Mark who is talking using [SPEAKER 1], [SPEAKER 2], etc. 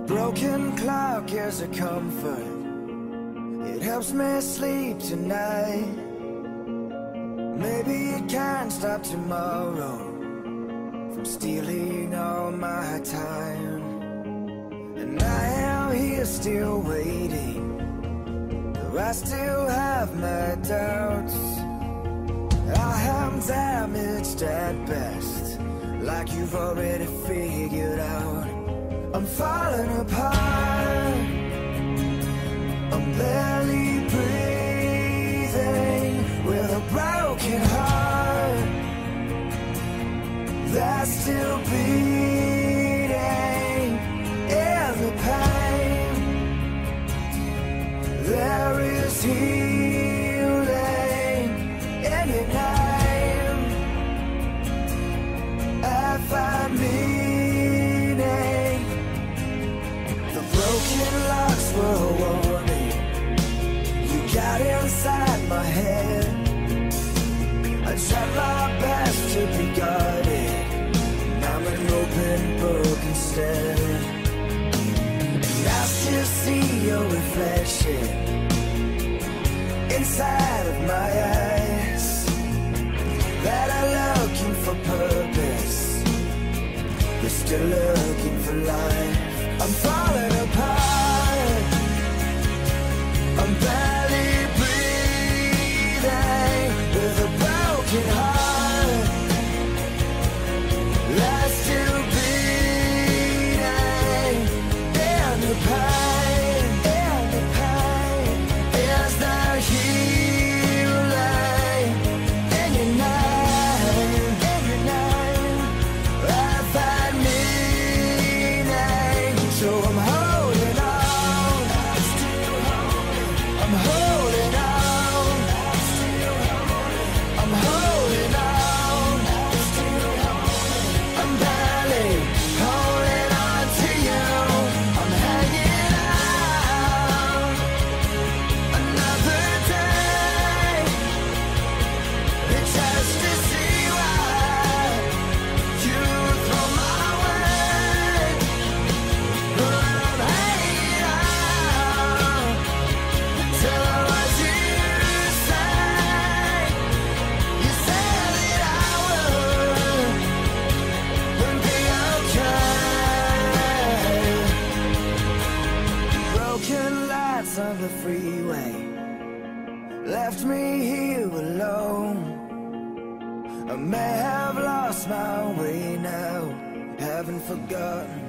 [SPEAKER 1] broken clock is a comfort. It helps me sleep tonight. Maybe it can't stop tomorrow from stealing all my time. And I am here still waiting, though I still have my doubts. I am damaged at best, like you've already figured out. I'm falling apart, I'm barely breathing, with a broken heart that's still beating. In the pain, there is healing in your name. I find meaning. The broken locks were a warning. You got inside my head. I tried my best to be guarded. I'm an open book instead. And I still see your reflection inside of my eyes, that are looking for purpose, you're still looking for life. I'm falling apart, I'm barely breathing, with a broken heart that's still beating. In the pain, is there healing in your name? I find meaning, so I'm holding on. I'm holding on. I'm holding on. I'm barely holding on to you. I'm hanging out another day, just to see what you throw my way. But I'm hanging out till what you say. You said that I would be okay. Broken lights on the freeway left me here alone. I may have lost my way now, haven't forgotten